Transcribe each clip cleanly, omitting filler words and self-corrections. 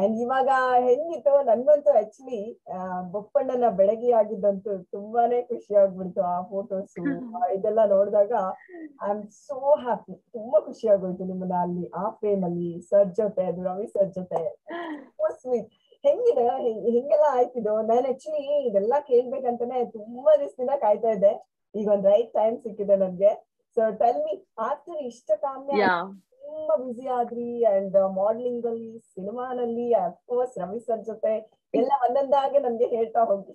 And ಇವಾಗ ಹೆಂಗಿತ್ತು ನನ್ಗಂತೂ ಆಕ್ಚುಲಿ ಬೊಪ್ಪಣ್ಣನ ಬೆಳಗ್ಗೆ ಆಗಿದ್ದಂತೂ ತುಂಬಾನೇ ಖುಷಿ ಆಗ್ಬಿಡ್ತು ಆ ಫೋಟೋಸ್ ಇದೆಲ್ಲ ನೋಡಿದಾಗ ಐ ಆಮ್ ಸೋ ಹ್ಯಾಪಿ. ತುಂಬಾ ಖುಷಿ ಆಗೋಯ್ತು ನಿಮ್ಮನ್ನ ಅಲ್ಲಿ ಆ ಫ್ರೇಮ್ ಅಲ್ಲಿ ಸರ್ ಜೊತೆ, ಅದು ರವಿ ಸರ್ ಜೊತೆ. ಸ್ವೀಟ್. ಹೆಂಗಿದೆ ಹೆಂಗೆಲ್ಲ ಆಯ್ತಿದ್ದು? ನಾನು ಆಕ್ಚುಲಿ ಇದೆಲ್ಲ ಕೇಳ್ಬೇಕಂತಾನೆ ತುಂಬಾ ದಿವಸದಿಂದ ಕಾಯ್ತಾ ಇದ್ದೆ. ಈಗ ಒಂದ್ ರೈಟ್ ಟೈಮ್ ಸಿಕ್ಕಿದೆ ನನ್ಗೆ. ಸೊ ಟೆಲ್ ಮಿ, ಆಫ್ಟರ್ ಇಷ್ಟ ಕಾಮ್ಯ ತುಂಬಾ ಬ್ಯುಸಿ ಆದ್ರಿ ಅಂಡ್ ಮಾಡಲಿಂಗ್ ಅಲ್ಲಿ, ಸಿನಿಮಾನಲ್ಲಿ, ಅಫ್ಕೋರ್ಸ್ ರವಿ ಸರ್ ಜೊತೆ ಎಲ್ಲ ಒಂದೊಂದಾಗೆ ನಮ್ಗೆ ಹೇಳ್ತಾ ಹೋಗಿ.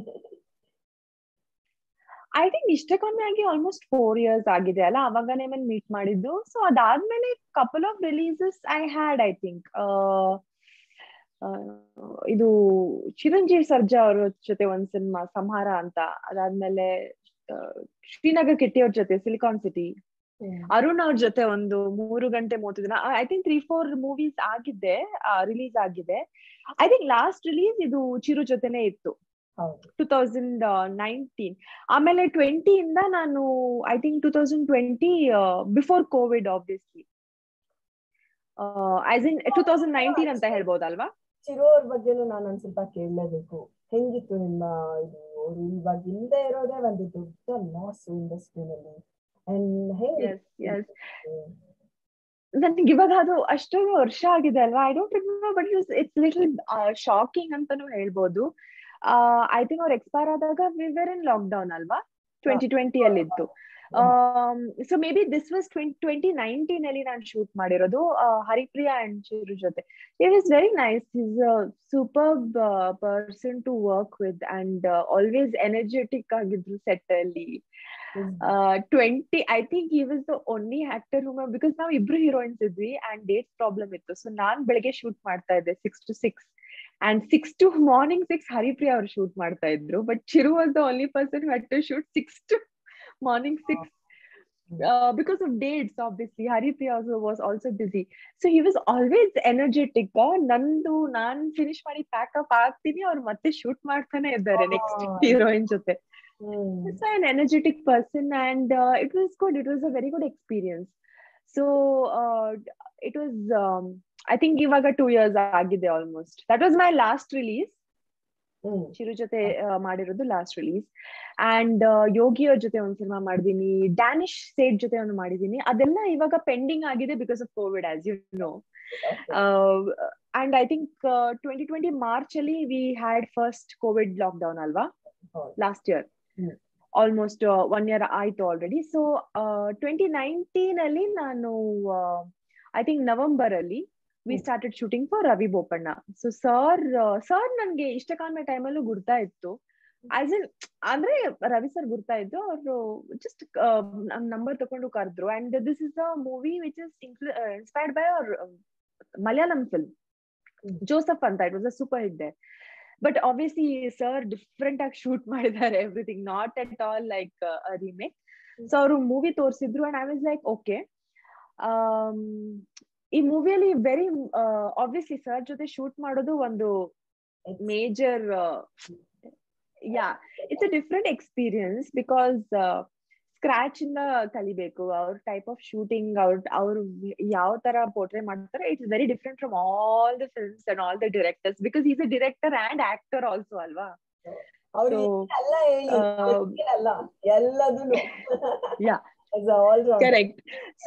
ಐ ಥಿಂಕ್ ಇಷ್ಟ ಕಮ್ಮಿ ಆಗಿ ಆಲ್ಮೋಸ್ಟ್ 4 years ಆಗಿದೆ ಅಲ್ಲ, ಅವಾಗನೇ ಮೀಟ್ ಮಾಡಿದ್ದು. ಸೊ ಅದಾದ್ಮೇಲೆ couple of releases I had, I think ಇದು ಚಿರಂಜೀವಿ ಸರ್ಜಾ ಅವ್ರ ಜೊತೆ ಒಂದ್ ಸಿನಿಮಾ ಸಂಹಾರ ಅಂತ, ಅದಾದ್ಮೇಲೆ ಶ್ರೀನಗರ್ ಕಿಟ್ಟಿ ಅವ್ರ ಜೊತೆ ಸಿಲಿಕಾನ್ ಸಿಟಿ, ಅರುಣ್ ಅವ್ರ ಜೊತೆ ಒಂದು 3 ಗಂಟೆ 30 ದಿನ, ಐ ಥಿಂಕ್ 3-4 ಮೂವೀಸ್ ಆಗಿದೆ, ರಿಲೀಸ್ ಆಗಿದೆ. ಐ ಥಿಂಕ್ ಲಾಸ್ಟ್ ರಿಲೀಸ್ ಇದು ಚಿರು ಜೊತೆನೆ ಇತ್ತು 2019. ಆಮೇಲೆ 20 ಇಂದ ನಾನು I think 2020 before Covid obviously, as in 2019 ಅಂತ ಹೇಳ್ಬೋದಲ್ವಾ. ಚಿರು ಅವ್ರ ಬಗ್ಗೆನೂ ನಾನು ಒಂದ್ ಸ್ವಲ್ಪ ಕೇಳಲೇಬೇಕು. ಹೆಂಗಿತ್ತು ನಿಮ್ಮ ಇದು? ಅವ್ರು ಇವಾಗ ಇಲ್ಲದೆ ಇರೋದೇ ಒಂದು ದೊಡ್ಡ ಲಾಸ್ ಇಂಡಸ್ಟ್ರಿನಲ್ಲಿ. ನನ್ಗೆ ಇವಾಗ ಅದು ಅಷ್ಟೊಂದು ವರ್ಷ ಆಗಿದೆ ಅಲ್ವಾ, I don't remember, but it's little shocking ಅಂತಾನು ಹೇಳ್ಬೋದು. ಐ ಥಿಂಕ್ ಅವ್ರು ಎಕ್ಸ್ಪೈರ್ ಆದಾಗ ವಿ ವೇರ್ ಇನ್ ಲಾಕ್ಡೌನ್ ಅಲ್ವಾ, 2020 ಅಲ್ಲಿ ಇತ್ತು. So maybe this was 2019 ಅಲ್ಲಿ ನಾನು ಶೂಟ್ ಮಾಡಿರೋದು ಹರಿಪ್ರಿಯಾ ಅಂಡ್ ಚಿರು ಜೊತೆ. It was very nice. Is a superb person to work with and always energetic ಆಗಿದ್ರು ಸೆಟ್ ಅಲ್ಲಿ. 20 I think he was the only actor who, because ನಾವು ಇಬ್ರು heroines ಇದ್ವಿ and date problem ಇತ್ತು. ಸೊ ನಾನ್ ಬೆಳಗ್ಗೆ ಶೂಟ್ ಮಾಡ್ತಾ ಇದ್ದೆ 6 to 6 and 6 to morning 6 Haripriya ಅವ್ರು ಶೂಟ್ ಮಾಡ್ತಾ ಇದ್ರು. But Chiru was the only person who had to shoot 6 to morning 6 because of dates. Obviously Haripriya was also busy, so he was always energetic. ನಂದು ನಾನ್ finish ಮಾಡಿ pack up ಆಗ್ತೀನಿ, ಅವ್ರು ಮತ್ತೆ shoot ಮಾಡ್ತಾನೆ ಇದ್ದಾರೆ ನೆಕ್ಸ್ಟ್ ಹೀರೋಯಿನ್ ಜೊತೆ. So an energetic person, and it was good. It was a very good experience. So it was I think ivaga 2 years agide almost. That was my last release. Chiru ಜೊತೆ ಮಾಡಿರೋದು last release. And Yogi ಅವ್ರ ಜೊತೆ ಒಂದ್ cinema ಮಾಡಿದೀನಿ, ಡ್ಯಾನಿಶ್ ಸೇಟ್ ಜೊತೆ ಒಂದು ಮಾಡಿದೀನಿ. ಅದೆಲ್ಲ ಇವಾಗ ಪೆಂಡಿಂಗ್ ಆಗಿದೆ because of Covid, as you know. And I think 2020 March ಅಲ್ಲಿ we had first Covid lockdown ಅಲ್ವಾ, ಲಾಸ್ಟ್ ಇಯರ್. ಆಲ್ಮೋಸ್ಟ್ 1 year ಆಯ್ತು ಆಲ್ರೆಡಿ. ಸೊ 2019 ಅಲ್ಲಿ ನಾನು ಐ ಥಿಂಕ್ ನವೆಂಬರ್ ಅಲ್ಲಿ we started shooting for Ravi Bopanna. So sir ನನ್ಗೆ ಇಷ್ಟ ಕಾನ್ಮೆ ಟೈಮಲ್ಲೂ ಗುರ್ತಾ ಇತ್ತು. ಆಸ್ ಇನ್ ಅಂದ್ರೆ ರವಿ ಸರ್ ಗುರ್ತಾ ಇದ್ದು, ಅವರು ಜಸ್ಟ್ ನಂಬರ್ ತಗೊಂಡು ಕರೆದ್ರು. And this is a movie which is inspired by our Malayalam film Joseph ಅಂತ. It was a super hit there. But obviously sir different ಆಗಿ ಶೂಟ್ ಮಾಡಿದ್ದಾರೆ, everything not at all like a remake. So ಅವರು movie ತೋರಿಸಿದ್ರು and I was like okay. ಈ ಮೂವಿಯಲ್ಲಿ very obviously sir ಜೊತೆ shoot ಮಾಡೋದು ಒಂದು major, yeah it's a different experience because scratch ಇಂದ ಕಲಿಬೇಕು. ಅವ್ರ ಟೈಪ್ ಆಫ್ ಶೂಟಿಂಗ್, ಅವ್ರು ಯಾವ ತರ ಪೋರ್ಟ್ರೇ ಮಾಡ್ತಾರೆ, it's very different from all the films and all the directors, because is a director and actor also ಅಲ್ವಾ. ಕರೆಕ್ಟ್.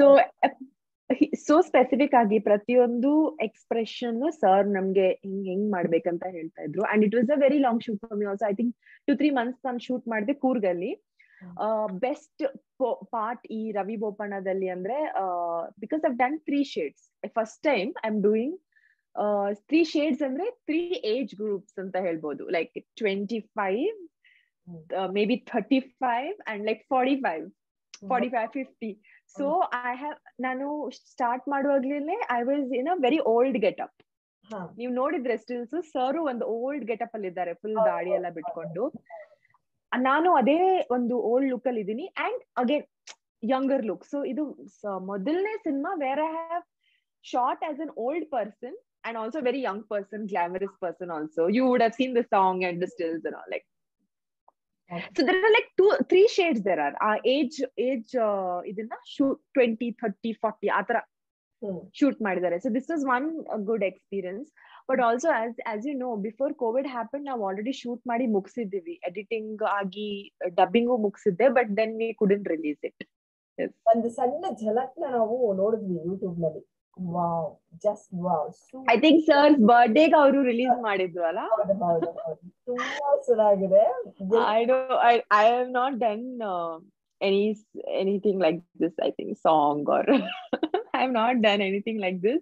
ಸೊ ಸ್ಪೆಸಿಫಿಕ್ ಆಗಿ ಪ್ರತಿಯೊಂದು ಎಕ್ಸ್ಪ್ರೆಷನ್ ಸರ್ ನಮ್ಗೆ ಹೆಂಗ್ ಮಾಡ್ಬೇಕಂತ ಹೇಳ್ತಾ ಇದ್ರು. And it was a very long shoot for me also. I think 2-3 months ನಾನು shoot ಮಾಡಿದೆ ಕೂರ್ಗಲ್ಲಿ. ಬೆಸ್ಟ್ ಪಾರ್ಟ್ ಈ ರವಿ ಬೋಪಣ್ಣದಲ್ಲಿ ಅಂದ್ರೆ because I've done 3 shades. First time I am doing 3 shades ಅಂದ್ರೆ 3 ಏಜ್ ಗ್ರೂಪ್ಸ್ ಅಂತ ಹೇಳ್ಬೋದು. Like 25, maybe 35 and like 45-50. So ನಾನು ಸ್ಟಾರ್ಟ್ ಮಾಡುವಾಗ್ಲೇ I was in a very old getup. ನೀವು ನೋಡಿದ್ರೆ ಸ್ಟಿಲ್ಸ್ ಸರ್ ಒಂದು ಓಲ್ಡ್ ಗೆಟಪ್ ಅಲ್ಲಿ ಇದ್ದಾರೆ, ಫುಲ್ ದಾಡಿ ಎಲ್ಲ ಬಿಟ್ಕೊಂಡು. ನಾನು ಅದೇ ಒಂದು ಓಲ್ಡ್ ಲುಕ್ ಅಲ್ಲಿ ಇದ್ದೀನಿ and again younger look. So ಇದು ಮೊದಲನೇ cinema where I have shot as an old person and also very young person, glamorous person also. You would have seen the song and the stills and all. Like so there are like 2-3 shades there are age ಇದನ್ನ shoot 20, 30, 40 ಆತರ hmm shoot ಮಾಡಿದ್ದಾರೆ. So this was one good experience. But also as you know, before Covid happen ನಾವು already shoot ಮಾಡಿ ಮುಗಿಸಿದ್ದೀವಿ, editing ಆಗಿ dubbing ಮುಗಿಸಿದ್ದೆ, but then we couldn't release it. ಒಂದು ಸಣ್ಣ ಝಲಕ್ನ ನಾವು ನೋಡಿದ್ವಿ ಯೂಟ್ಯೂಬ್ ನಲ್ಲಿ. Wow, just wow. I think sir's ಬರ್ಡೇಗೆ ಅವರು ರಿಲೀಸ್ ಮಾಡಿದ್ರು ಅಲ್ಲ. ಹೌದು ಹೌದು ಹೌದು, ತುಂಬಾ ಚೆನ್ನಾಗಿದೆ. I have not done anything like this, I think, song or I have not done anything like this.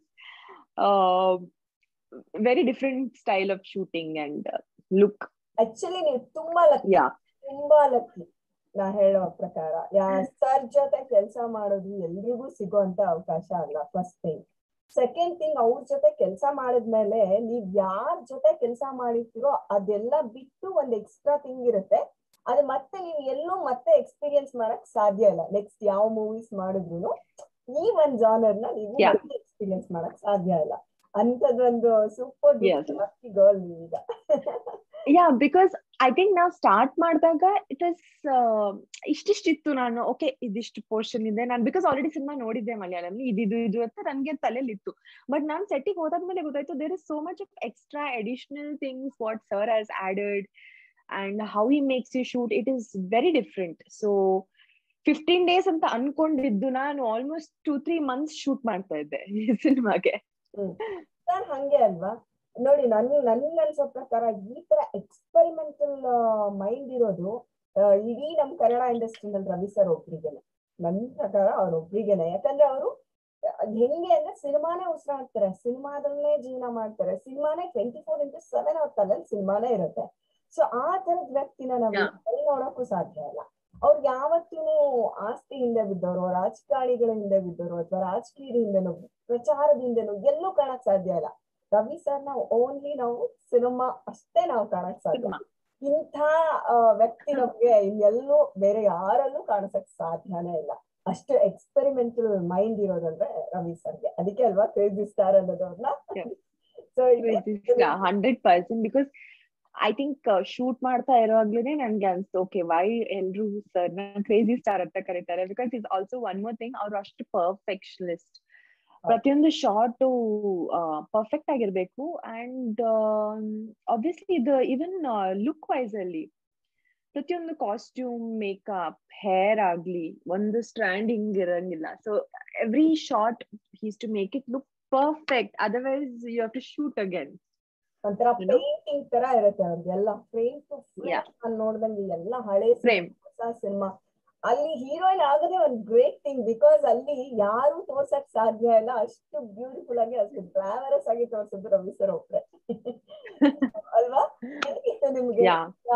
Very different style of shooting and look. Actually ನೀವು ತುಂಬಾ ಲಕ್ಕಿ, Yeah. ತುಂಬಾ ಲಕ್ಕಿ. ನಾ ಹೇಳೋ ಪ್ರಕಾರ ಸರ್ ಜೊತೆ ಕೆಲಸ ಮಾಡೋದು ಎಲ್ರಿಗೂ ಸಿಗೋಂತ ಅವಕಾಶ ಅಲ್ಲ, ಫಸ್ಟ್ ಥಿಂಗ್. ಸೆಕೆಂಡ್ ಥಿಂಗ್, ಅವ್ರ ಜೊತೆ ಕೆಲಸ ಮಾಡಿದ್ಮೇಲೆ ನೀವ್ ಯಾರ್ ಜೊತೆ ಕೆಲಸ ಮಾಡಿರ್ತೀರೋ ಅದೆಲ್ಲ ಬಿಟ್ಟು ಒಂದ್ ಎಕ್ಸ್ಟ್ರಾ ಥಿಂಗ್ ಇರುತ್ತೆ. ಅದು ಮತ್ತೆ ನೀವು ಎಲ್ಲೂ ಮತ್ತೆ ಎಕ್ಸ್ಪೀರಿಯನ್ಸ್ ಮಾಡಕ್ ಸಾಧ್ಯ ಇಲ್ಲ. ನೆಕ್ಸ್ಟ್ ಯಾವ ಮೂವೀಸ್ ಮಾಡಿದ್ರು ಈ ಒಂದ್ ಜಾನರ್ನ ನೀವು ಮತ್ತೆ ಎಕ್ಸ್ಪೀರಿಯನ್ಸ್ ಮಾಡಕ್ ಸಾಧ್ಯ ಇಲ್ಲ. ಅಂತದೊಂದು ಸೂಪರ್ ಲಕ್ಕಿ ಗರ್ಲ್ ಈಗ. Yeah, because I think ನಾವು ಸ್ಟಾರ್ಟ್ ಮಾಡಿದಾಗ ಇಟ್ ವಾಸ್ ಇಷ್ಟಿಷ್ಟು ನಾನು ಓಕೆ ಇದಿಷ್ಟು ಪೋರ್ಷನ್ ಇದೆ ನಾನು, ಬಿಕಾಸ್ ಆಲ್ರೆಡಿ ಸಿನಿಮಾ ನೋಡಿದ್ದೆ ಮಲಯಾಳಂ, ಇದು ಅಂತ ನನ್ಗೆ ತಲೆಯಲ್ಲಿ ಇತ್ತು. ಬಟ್ ನಾನ್ ಸೆಟ್ಟಿಗೆ ಹೋದಾದ್ಮೇಲೆ ಗೊತ್ತಾಯ್ತು there is so much of extra additional things what sir has added and how he makes you shoot. It is very different. So 15 days ಅಂತ ಅನ್ಕೊಂಡಿದ್ದು ನಾನು ಆಲ್ಮೋಸ್ಟ್ 2-3 months ಶೂಟ್ ಮಾಡ್ತಾ ಇದ್ದೆ ಈ ಸಿನಿಮಾಗೆ. ಸರ್ ಹಂಗೆ ಅಲ್ವಾ ನೋಡಿ, ನನ್ಗೆ ಅನ್ಸೋ ಪ್ರಕಾರ ಈ ತರ ಎಕ್ಸ್ಪೆರಿಮೆಂಟಲ್ ಮೈಂಡ್ ಇರೋದು ಇಡೀ ನಮ್ ಕನ್ನಡ ಇಂಡಸ್ಟ್ರಿನಲ್ಲಿ ರವಿ ಸರ್ ಒಬ್ರಿಗೆನೆ, ನನ್ ಪ್ರಕಾರ ಅವ್ರೊಬ್ರಿಗೆನೆ. ಯಾಕಂದ್ರೆ ಅವರು ಹೆಂಗೆ ಅಂದ್ರೆ ಸಿನಿಮಾನೇ ಉಸಿರಾಡ್ತಾರೆ, ಸಿನಿಮಾದಲ್ಲೇ ಜೀವನ ಮಾಡ್ತಾರೆ, ಸಿನಿಮಾನೇ 24/7 ಅವ್ರ ತಲೆಯಲ್ಲಿ ಸಿನಿಮಾನೇ ಇರುತ್ತೆ. ಸೊ ಆ ತರದ ವ್ಯಕ್ತಿನ ನಾವು ನೋಡಕ್ಕೂ ಸಾಧ್ಯ ಇಲ್ಲ. ಅವ್ರಿಗೆ ಯಾವತ್ತೂ ಆಸ್ತಿ ಹಿಂದೆ ಬಿದ್ದವರು, ರಾಜಕಾರಣಿಗಳ ಹಿಂದೆ ಬಿದ್ದವರು ಅಥವಾ ರಾಜಕೀಯದ ಹಿಂದೆನೋ ಪ್ರಚಾರದ ಹಿಂದೆನೋ ಎಲ್ಲೂ ಕಾಣಕ್ ಸಾಧ್ಯ ಇಲ್ಲ. ರವಿ ಸರ್ ನಾವು ಓನ್ಲಿ ನಾವು ಸಿನಿಮಾ ಅಷ್ಟೇ ನಾವು ಕಾಣಕ್ ಸಾಧ್ಯ. ಇಂಥ ವ್ಯಕ್ತಿ ನಮ್ಗೆ ಇನ್ನೆಲ್ಲೂ ಬೇರೆ ಯಾರಲ್ಲೂ ಕಾಣಿಸಕ್ ಸಾಧ್ಯನೇ ಇಲ್ಲ. ಅಷ್ಟು ಎಕ್ಸ್ಪೆರಿಮೆಂಟಲ್ ಮೈಂಡ್ ಇರೋದಂದ್ರೆ ರವಿ ಸರ್ಗೆ. ಅದಕ್ಕೆ ಅಲ್ವಾ ಕ್ರೇಜಿ ಸ್ಟಾರ್ ಅನ್ನೋದವ್ರನ್ನ. So 100%, because I think shoot ಮಾಡ್ತಾ ಇರೋವಾಗ್ಲೇನೆ ನನ್ಗೆ ಅನ್ಸ್ತು ಓಕೆ ವೈ ಎಲ್ರು ಸರ್ ನ ಕ್ರೇಜಿ ಸ್ಟಾರ್ ಅಂತ ಕರೀತಾರೆ. Because is also one more thing, ಅವ್ರು ಅಷ್ಟು ಪರ್ಫೆಕ್ಷನಿಸ್ಟ್. ಪ್ರತಿಯೊಂದು ಶಾರ್ಟ್ ಪರ್ಫೆಕ್ಟ್ ಆಗಿರ್ಬೇಕು. ಅಂಡ್ ಆಬ್ವಿಯಸ್ಲಿ ಇದು ಈವನ್ ಲುಕ್ ವೈಸ್ ಅಲ್ಲಿ ಪ್ರತಿಯೊಂದು ಕಾಸ್ಟ್ಯೂಮ್, ಮೇಕಪ್, ಹೇರ್ ಆಗ್ಲಿ ಒಂದು ಸ್ಟ್ರಾಂಡ್ ಹಿಂಗ್ ಇರಂಗಿಲ್ಲ. So every shot he's to make it look perfect, otherwise you have to shoot again. ಒಂಥರ ಪೇಂಟಿಂಗ್ ತರ ಇರುತ್ತೆ ಅವ್ರಿಗೆಲ್ಲ, ಫ್ರೇಮ್ ಟು ಫ್ರೇಮ್ ನೋಡ್ದಂಗೆ ಎಲ್ಲ ಹಳೆ ಹೊಸ ಸಿನಿಮಾ. ಅಲ್ಲಿ ಹೀರೋಯಿನ್ ಆಗೋದೇ ಒಂದು ಗ್ರೇಟ್ ಥಿಂಗ್, ಬಿಕಾಸ್ ಅಲ್ಲಿ ಯಾರು ತೋರ್ಸಕ್ ಸಾಧ್ಯ ಇಲ್ಲ, ಅಷ್ಟು ಬ್ಯೂಟಿಫುಲ್ ಆಗಿ ಅಷ್ಟು ಗ್ಲಾಮರಸ್ ಆಗಿ ತೋರ್ಸಿದ್ರು ರವಿ ಸರ್ ಒಬ್ರೆ ಅಲ್ವಾ? ಹೇಗಿತ್ತು ನಿಮ್ಗೆ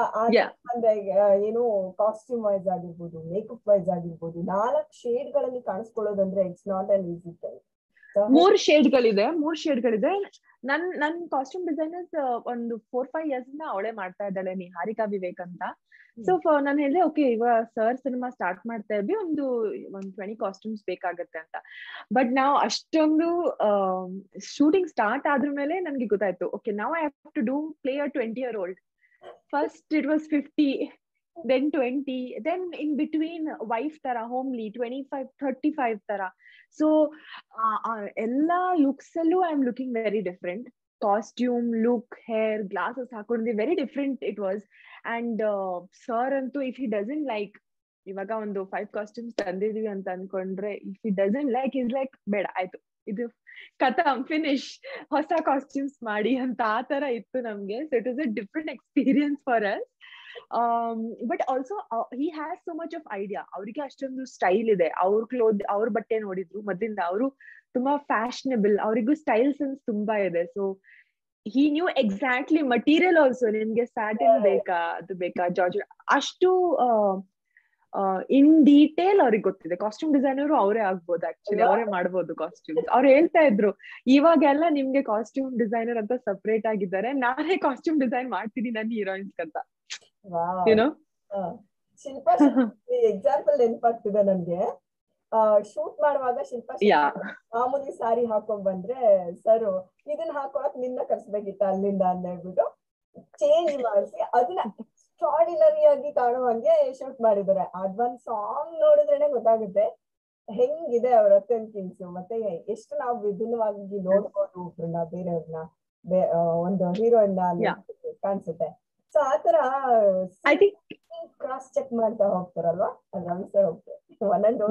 ಏನು ಕಾಸ್ಟ್ಯೂಮ್ ವೈಸ್ ಆಗಿರ್ಬೋದು, ಮೇಕಪ್ ವೈಸ್ ಆಗಿರ್ಬೋದು, 4 ಶೇಡ್ಗಳಲ್ಲಿ ಕಾಣಿಸ್ಕೊಳ್ಳೋದಂದ್ರೆ it's not an easy thing. 3 ಶೇಡ್ಗಳಿದೆ. ನನ್ ಕಾಸ್ಟ್ಯೂಮ್ ಡಿಸೈನರ್ಸ್ ಒಂದು 4-5 years ಇಂದ ಅವಳೇ ಮಾಡ್ತಾ ಇದ್ದಾಳೆ, ನಿಹಾರಿಕಾ ವಿವೇಕ್ ಅಂತ. ಸೊ ನಾನು ಹೇಳಿದೆ ಓಕೆ ಇವಾಗ ಸರ್ ಸಿನಿಮಾ ಸ್ಟಾರ್ಟ್ ಮಾಡ್ತಾ ಇದ್ವಿ, ಒಂದು 20 ಕಾಸ್ಟ್ಯೂಮ್ಸ್ ಬೇಕಾಗತ್ತೆ ಅಂತ. ಬಟ್ ನಾವು ಅಷ್ಟೊಂದು ಶೂಟಿಂಗ್ ಸ್ಟಾರ್ಟ್ ಆದ್ರ ಮೇಲೆ ನನ್ಗೆ ಗೊತ್ತಾಯ್ತು okay now I have to play a 20-year-old. First it was 50, then 20, then in between wife ತರ homely 25-35 ತರ. ಸೊ ಎಲ್ಲಾ ಲುಕ್ಸ್ ಅಲ್ಲೂ I am looking very different. Costume, look, hair, glasses ಹಾಕೊಂಡಿದ್ವಿ, very different it was. And sir ಅಂತೂ if he doesn't like, ಇವಾಗ ಒಂದು 5 costumes ತಂದಿದೀವಿ ಅಂತ ಅನ್ಕೊಂಡ್ರೆ if he doesn't like is like ಬೇಡ ಆಯ್ತು ಇದು ಕಥಮ್ ಫಿನಿಶ್, ಹೊಸ ಕಾಸ್ಟ್ಯೂಮ್ಸ್ ಮಾಡಿ ಅಂತ ಆ ತರ ಇತ್ತು ನಮ್ಗೆ. So it was a different experience for us. But also he has so much of idea. ಅವ್ರಿಗೆ ಅಷ್ಟೊಂದು ಸ್ಟೈಲ್ ಇದೆ. ಅವ್ರ ಬಟ್ಟೆ ನೋಡಿದ್ರು ಮೊದ್ಲಿಂದ, ಅವರು ತುಂಬಾ ಫ್ಯಾಷನಬಲ್, ಅವರಿಗೂ ಸ್ಟೈಲ್ ಸೆನ್ಸ್ ತುಂಬಾ ಇದೆ. So he knew exactly material also, ನಿಮ್ಗೆ ಸ್ಯಾಟಿನ್ ಬೇಕಾ, ಅದು ಬೇಕಾ, ಜಾರ್ಜ್, ಅಷ್ಟು ಇನ್ ಡೀಟೇಲ್ ಅವ್ರಿಗೆ ಗೊತ್ತಿದೆ. ಕಾಸ್ಟ್ಯೂಮ್ ಡಿಸೈನರು ಅವರೇ ಆಗ್ಬೋದು, ಆಕ್ಚುಲಿ ಅವರೇ ಮಾಡ್ಬೋದು ಕಾಸ್ಟ್ಯೂಮ್ಸ್. ಅವ್ರು ಹೇಳ್ತಾ ಇದ್ರು ಇವಾಗೆಲ್ಲ ನಿಮ್ಗೆ ಕಾಸ್ಟ್ಯೂಮ್ ಡಿಸೈನರ್ ಅಂತ ಸಪರೇಟ್ ಆಗಿದ್ದಾರೆ, ನಾನೇ ಕಾಸ್ಟ್ಯೂಮ್ ಡಿಸೈನ್ ಮಾಡ್ತೀನಿ ನನ್ನ ಹೀರೋಯಿನ್ಸ್ ಅಂತ. ಏನೋ ಶಿಲ್ಪಾ ಎಕ್ಸಾಂಪಲ್ ನೆನಪಾಗ್ತಿದೆ ನನ್ಗೆ. ಶೂಟ್ ಮಾಡುವಾಗ ಶಿಲ್ಪಾ ಮಾಮೂಲಿ ಸಾರಿ ಹಾಕೊಂಡ್ ಬಂದ್ರೆ ಸರ್ ಇದನ್ನ ಹಾಕೊಳಕ್ ನಿನ್ನ ಕರ್ಸ್ಬೇಕಿತ್ತ ಅಲ್ಲಿಂದ ಅಂತ ಹೇಳ್ಬಿಟ್ಟು ಚೇಂಜ್ ಮಾಡಿಸಿ ಅದನ್ನ ಎಕ್ಸ್ಟ್ರಾರ್ಡಿನರಿ ಆಗಿ ಕಾಣುವಂಗೆ ಶೂಟ್ ಮಾಡಿದ್ದಾರೆ. ಅದೊಂದ್ ಸಾಂಗ್ ನೋಡಿದ್ರೇನೆ ಗೊತ್ತಾಗುತ್ತೆ ಹೆಂಗಿದೆ ಅವ್ರ ಥಿಂಕಿಂಗ್ಸ್, ಮತ್ತೆ ಎಷ್ಟು ನಾವು ವಿಭಿನ್ನವಾಗಿ ನೋಡ್ಬೋದು ಒಬ್ರನ್ನ ಬೇರೆಯವ್ರನ್ನ, ಒಂದು ಹೀರೋಯಿನ್ ಕಾಣಿಸುತ್ತೆ. ಸೊ ಆತರ ಐ ಥಿಂಕ್ ಕ್ರಾಸ್ ಚೆಕ್ ಮಾಡ್ತಾ ಹೋಗ್ತಾರಲ್ವಾ, ಅದು ಅನ್ಸರ್ ಹೋಗ್ತದೆ ಒಂದೊಂದು.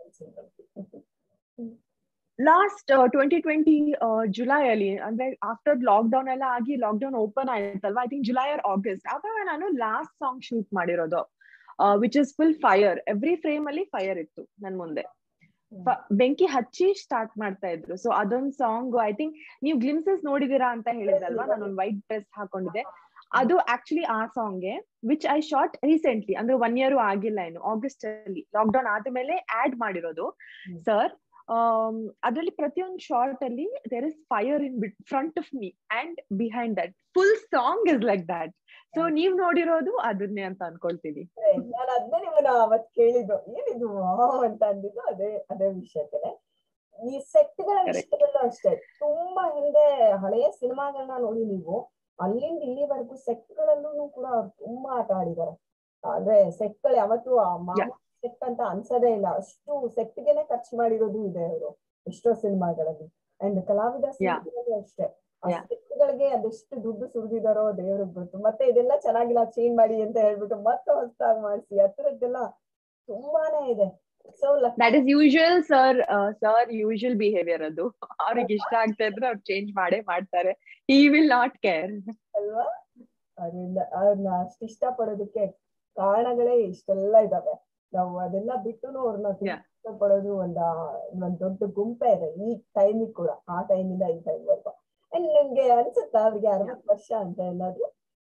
ಲಾಸ್ಟ್ 2020 ಜುಲೈ ಅಲ್ಲಿ, ಅಂದ್ರೆ ಆಫ್ಟರ್ ಲಾಕ್ ಡೌನ್ ಎಲ್ಲ ಆಗಿ ಲಾಕ್ ಡೌನ್ ಓಪನ್ ಆಯ್ತಲ್ವಾ, I think July or August, ಆವಾಗ ನಾನು ಲಾಸ್ಟ್ ಸಾಂಗ್ ಶೂಟ್ ಮಾಡಿರೋದು, which is full fire. Every frame ಅಲ್ಲಿ ಫೈರ್ ಇತ್ತು ನನ್ ಮುಂದೆ, ಬೆಂಕಿ ಹಚ್ಚಿ ಸ್ಟಾರ್ಟ್ ಮಾಡ್ತಾ ಇದ್ರು. ಸೊ ಅದೊಂದ್ ಸಾಂಗ್ ಐ ಥಿಂಕ್ ನೀವು ಗ್ಲಿಮ್ಸಸ್ ನೋಡಿದೀರಾ ಅಂತ ಹೇಳಿದ್ರಲ್ವಾ, ನಾನೊಂದ್ ವೈಟ್ ಡ್ರೆಸ್ ಹಾಕೊಂಡಿದ್ದೆ, ಅದು ಆಕ್ಚುಲಿ ಆ ಸಾಂಗ್ಗೆ ವಿಚ್ ಐ ಶಾಟ್ ರೀಸೆಂಟ್ಲಿ, ಅಂದ್ರೆ 1 year ಆಗಿಲ್ಲ ಇನ್ನು, ಆಗಸ್ಟ್ ಅಲ್ಲಿ ಲಾಕ್ ಡೌನ್ ಆದ್ಮೇಲೆ ಆಡ್ ಮಾಡಿರೋದು ಸರ್. ಅದ್ರಲ್ಲಿ ಪ್ರತಿಯೊಂದು ಶಾರ್ಟ್ ಅಲ್ಲಿ there is fire in front of me and behind that, full song is like that. So ನೀವ್ ನೋಡಿರೋದು ಅದನ್ನೇ ಅಂತ ಅನ್ಕೊಳ್ತೀನಿ. ನಾನು ಅದನ್ನೇ ನಿಮ್ಮನ್ನ ಅವತ್ ಕೇಳಿದ್ದು, ಏನಿದು ಅಂತ ಅಂದಿದ್ದು ಅದೇ ವಿಷಯಕ್ಕೆ. ಈ ಸೆಟ್ಗಳ ವಿಷಯದಲ್ಲೂ ಅಷ್ಟೇ, ತುಂಬಾ ಹಿಂದೆ ಹಳೆಯ ಸಿನಿಮಾಗಳನ್ನ ನೋಡಿ ನೀವು, ಅಲ್ಲಿಂದ ಇಲ್ಲಿವರೆಗೂ ಸೆಟ್ಗಳಲ್ಲೂ ಕೂಡ ಅವ್ರು ತುಂಬಾ ಆಟ ಆಡಿದ್ದಾರೆ. ಅಂದ್ರೆ ಸೆಟ್ಗಳು ಯಾವತ್ತೂ ಸೆಟ್ ಅಂತ ಅನ್ಸದೇ ಇಲ್ಲ, ಅಷ್ಟು ಸೆಟ್ಗೆನೆ ಖರ್ಚು ಮಾಡಿರೋದು ಇದೆ ಅವರು ಎಷ್ಟೋ ಸಿನಿಮಾಗಳಲ್ಲಿ. ಅಂಡ್ ಕಲಾವಿದ ಸಿನಿಮಾಗಳು ಅಷ್ಟೇ, ಆ ಸೆಟ್ಗಳಿಗೆ ಅದೆಷ್ಟು ದುಡ್ಡು ಸುರಿದಿದಾರೋ ದೇವ್ರಿಗೆ ಗೊತ್ತು. ಮತ್ತೆ ಇದೆಲ್ಲ ಚೆನ್ನಾಗಿಲ್ಲ ಚೇಂಜ್ ಮಾಡಿ ಅಂತ ಹೇಳ್ಬಿಟ್ಟು ಮತ್ತೆ ಹೊಸದಾಗಿ ಮಾಡಿಸಿ, ಆ ಥರದ್ದೆಲ್ಲ ತುಂಬಾನೇ ಇದೆ. So that is usual sir, usual behaviour ಅದು. ಅವ್ರಿಗೆ ಇಷ್ಟ ಆಗ್ತಾ ಇದ್ರೆ ಅವ್ರು ಚೇಂಜ್ ಮಾಡೇ ಮಾಡ್ತಾರೆ, ಹಿ ವಿಲ್ ನಾಟ್ ಕೇರ್ ಅಲ್ವಾ. ಅವ್ರನ್ನ ಅಷ್ಟು ಇಷ್ಟ ಪಡೋದಕ್ಕೆ ಕಾರಣಗಳೇ ಇಷ್ಟೆಲ್ಲ ಇದಾವೆ. ನಾವು ಅದೆಲ್ಲ ಬಿಟ್ಟು ಅವ್ರನ್ನ ಇಷ್ಟ ಪಡೋದು ಒಂದ್ ದೊಡ್ಡ ಗುಂಪೆ ಇದೆ ಈ ಟೈಮಿಗೆ ಕೂಡ, ಆ ಟೈಮಿಂದ ಈ ಟೈಮ್ವರೆಗೂ. ಅಂಡ್ ನಿಮ್ಗೆ ಅನ್ಸುತ್ತಾ ಅವ್ರಿಗೆ 60 ವರ್ಷ ಅಂತ ಎಲ್ಲಾದ್ರು?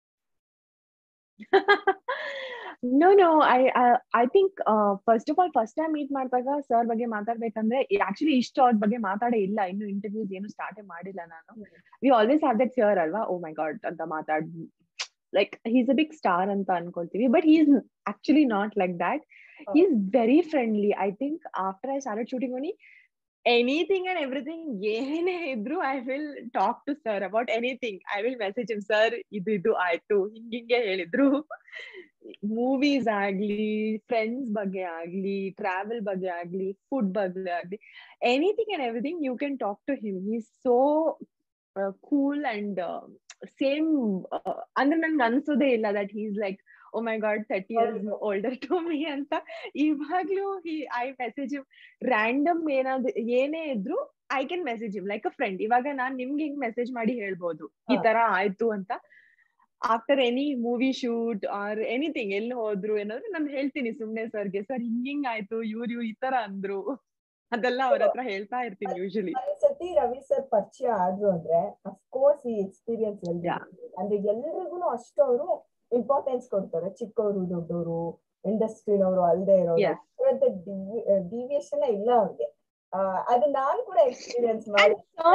No, I think first of all, first time meet ಮಾಡಿದಾಗ ಸರ್ ಬಗ್ಗೆ ಮಾತಾಡ್ಬೇಕಂದ್ರೆ ಆಕ್ಚುಲಿ ಇಷ್ಟು ಅವ್ರ ಬಗ್ಗೆ ಮಾತಾಡೇ ಇಲ್ಲ, ಇನ್ನು ಇಂಟರ್ವ್ಯೂಸ್ ಏನು ಸ್ಟಾರ್ಟ್ ಮಾಡಿಲ್ಲ ನಾನು. We always have that fear ಅಲ್ವಾ, ಓ ಮೈ ಗಾಡ್ ಅಂತ ಮಾತಾಡ್, like he's a big star ಅಂತ ಅನ್ಕೊಳ್ತೀವಿ, but he is actually not like that. He is very friendly. I think after I started shooting only, anything and everything ಏನೇ ಇದ್ರು I will talk to sir about anything. I will message him, sir ಇದು ಆಯ್ತು, ಹಿಂಗೆ ಹೇಳಿದ್ರು. Movies ಆಗ್ಲಿ, friends ಬಗ್ಗೆ ಆಗ್ಲಿ, travel ಬಗ್ಗೆ ಆಗ್ಲಿ, ಫುಡ್ ಬಗ್ಗೆ ಆಗ್ಲಿ, anything and everything you can talk to him. He is so cool and same, ಅಂದ್ರೆ ನನ್ಗೆ ಅನ್ಸೋದೇ ಇಲ್ಲ that he is like oh my god 30 years older to me ಅಂತ. ಇವಾಗ್ಲೂ ಐ ಮೆಸೇಜ್ ರ್ಯಾಂಡಮ್ ಏನೇ ಇದ್ರು I can message him like a friend. ಇವಾಗ ನಾನ್ ನಿಮ್ಗೆ ಹಿಂಗ್ ಮೆಸೇಜ್ ಮಾಡಿ ಹೇಳ್ಬೋದು ಈ ತರ ಆಯ್ತು ಅಂತ. After any movie shoot or anything, ಎಲ್ಲಿ ಹೋದ್ರು ಏನಾದ್ರು ನಾನು ಹೇಳ್ತೀನಿ ಸುಮ್ನೆ ಸರ್ಗೆ, ಸರ್ ಹಿಂಗಿಂಗ್ ಆಯ್ತು, ಇವ್ರು ಈ ತರ ಅಂದ್ರು, ಅದೆಲ್ಲ ಅವ್ರ ಹತ್ರ ಹೇಳ್ತಾ ಇರ್ತೀನಿ ಯೂಶಲಿ. ಸತಿ ರವಿ ಸರ್ ಪರಿಚಯ ಆದ್ರು ಅಂದ್ರೆ ಅಫ್ಕೋರ್ಸ್ ಈ ಎಕ್ಸ್ಪೀರಿಯನ್ಸ್ ಅಂದ್ರೆ ಎಲ್ರಿಗೂ ಅಷ್ಟು ಅವರು ಇಂಪಾರ್ಟೆನ್ಸ್ ಕೊಡ್ತಾರೆ, ಚಿಕ್ಕವರು ದೊಡ್ಡವರು ಇಂಡಸ್ಟ್ರಿನವರು ಅಲ್ಲದೆ ಇರೋರು, ಡಿವಿಯೇಷನ್ ಇಲ್ಲ ಅವ್ರಿಗೆ. ಅದು ನಾನು ಕೂಡ ಎಕ್ಸ್ಪೀರಿಯನ್ಸ್ ಮಾಡಿ.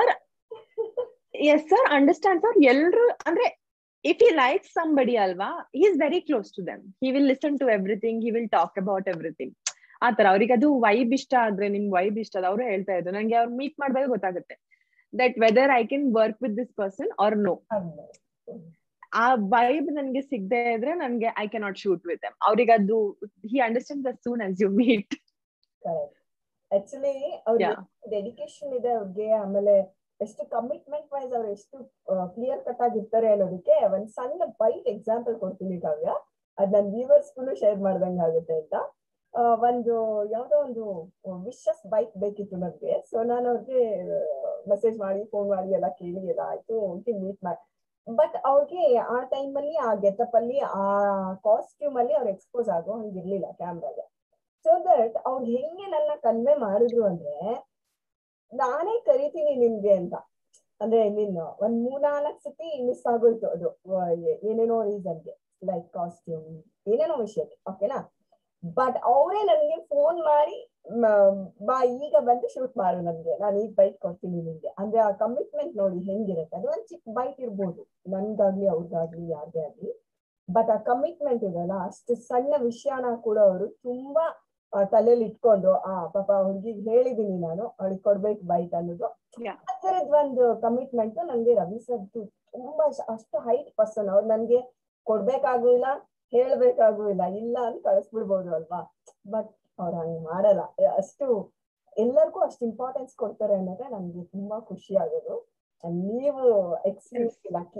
Yes sir, understand sir. ಎಲ್ರು ಅಂದ್ರೆ if he likes somebody alva, he is very close to them, he will listen to everything, he will talk about everything. ಆತರ ಅವ್ರಿಗೆ ಅದು ವೈಬ್ ಇಷ್ಟ ಆದ್ರೆ, ನಿಮ್ ವೈಬ್ ಇಷ್ಟ ಅದ, ಅವ್ರು ಹೇಳ್ತಾ ಇದ್ರು ನಂಗೆ, ಅವ್ರು ಮೀಟ್ ಮಾಡಿದಾಗ ಗೊತ್ತಾಗುತ್ತೆ that whether I can work with this person or no. ಆ ವೈಬ್ ನನ್ಗೆ ಸಿಗದೆ ಇದ್ರೆ ನನ್ಗೆ I cannot shoot with them ದೆಮ್. ಅವ್ರಿಗೆ ಅದು he understands as soon as you meet. Actually ಅವ್ರಿಗೆ ಡೆಡಿಕೇಶನ್ ಇದೆ ಅವ್ರಿಗೆ, ಆಮೇಲೆ ಎಷ್ಟು ಕಮಿಟ್ಮೆಂಟ್ ವೈಸ್ ಅವ್ರು ಎಷ್ಟು ಕ್ಲಿಯರ್ ಕಟ್ ಆಗಿರ್ತಾರೆ ಅನ್ನೋದಕ್ಕೆ ಒಂದ್ ಸಣ್ಣ ಬೈಟ್ ಎಕ್ಸಾಂಪಲ್ ಕೊಡ್ತೀನಿ ಕಾವ್ಯ, ಅದ್ ನನ್ ವ್ಯೂವರ್ಸ್ಗೂ ಶೇರ್ ಮಾಡ್ದಂಗ ಆಗುತ್ತೆ ಅಂತ. ಒಂದು ಯಾವ್ದೋ ಒಂದು ವಿಶಸ್ ಬೈಕ್ ಬೇಕಿತ್ತು ನನ್ಗೆ. ಸೊ ನಾನು ಅವ್ರಿಗೆ ಮೆಸೇಜ್ ಮಾಡಿ ಫೋನ್ ಮಾಡಿ ಎಲ್ಲ ಕೇಳಿ ಎಲ್ಲ ಆಯ್ತು, ಮೀಟ್ ಮಾಡಿ. ಬಟ್ ಅವ್ರಿಗೆ ಆ ಟೈಮ್ ಅಲ್ಲಿ ಆ ಗೆಟಪ್ ಅಲ್ಲಿ ಆ ಕಾಸ್ಟ್ಯೂಮ್ ಅಲ್ಲಿ ಅವ್ರು ಎಕ್ಸ್ಪೋಸ್ ಆಗೋ ಹಂಗಿರ್ಲಿಲ್ಲ ಕ್ಯಾಮ್ರಾಗೆ. ಸೊ ದಟ್ ಅವ್ರು ಹೆಂಗೆ ನನ್ನ ಕನ್ವೆ ಮಾಡಿದ್ರು ಅಂದ್ರೆ, ನಾನೇ ಕರಿತೀನಿ ನಿಮ್ಗೆ ಅಂತ, ಅಂದ್ರೆ ನೀನು ಒಂದ್ 3-4 ಸತಿ ಮಿಸ್ ಆಗೋಯ್ತು ಅದು ಏನೇನೋ ರೀಸನ್ಗೆ, ಲೈಕ್ ಕಾಸ್ಟ್ಯೂಮ್ ಏನೇನೋ ವಿಷಯಕ್ಕೆ, ಓಕೆನಾ. ಬಟ್ ಅವರೇ ನನ್ಗೆ ಫೋನ್ ಮಾಡಿ ಬಾ ಈಗ ಬಂದು ಶೂಟ್ ಮಾಡು ನನ್ಗೆ, ನಾನು ಈಗ ಬೈಟ್ ಕೊಡ್ತೀನಿ ನಿಮ್ಗೆ. ಅಂದ್ರೆ ಆ ಕಮಿಟ್ಮೆಂಟ್ ನೋಡಿ ಹೆಂಗಿರುತ್ತೆ. ಅದು ಒಂದ್ ಚಿಕ್ಕ ಬೈಟ್ ಇರ್ಬೋದು ನನ್ಗಾಗ್ಲಿ ಅವ್ರಿಗಾಗ್ಲಿ ಯಾರಿಗೇ ಆಗ್ಲಿ, ಬಟ್ ಆ ಕಮಿಟ್ಮೆಂಟ್ ಇದೆಲ್ಲ, ಅಷ್ಟು ಸಣ್ಣ ವಿಷಯನ ಕೂಡ ಅವರು ತುಂಬಾ ತಲೆಯಲ್ಲಿ ಇಟ್ಕೊಂಡು ಪಾಪ ಹುಡುಗಿಗೆ ಹೇಳಿದೀನಿ ನಾನು ಅವಳಿಗೆ ಕೊಡ್ಬೇಕು ಬೈಟ್ ಅನ್ನೋದು, ಆ ತರದ್ ಒಂದು ಕಮಿಟ್ಮೆಂಟ್ ನನ್ಗೆ ರವಿ ಸರ್ ತುಂಬಾ. ಅಷ್ಟು ಹೈಟ್ ಪರ್ಸನ್ ಅವ್ರು, ನನ್ಗೆ ಕೊಡ್ಬೇಕಾಗೂ ಇಲ್ಲ, ಹೇಳ್ಬೇಕಾಗೂ ಇಲ್ಲ, ಇಲ್ಲ ಅಂತ ಕಳಿಸ್ಬಿಡ್ಬೋದು ಅಲ್ವಾ. ಬಟ್ ಅವ್ರು ಹಂಗ್ ಮಾಡಲ್ಲ, ಅಷ್ಟು ಎಲ್ಲರಿಗೂ ಅಷ್ಟು ಇಂಪಾರ್ಟೆನ್ಸ್ ಕೊಡ್ತಾರೆ ಅನ್ನೋದೇ ನಮ್ಗೆ ತುಂಬಾ ಖುಷಿ ಆಗೋದು. ನೀವು extremely lucky.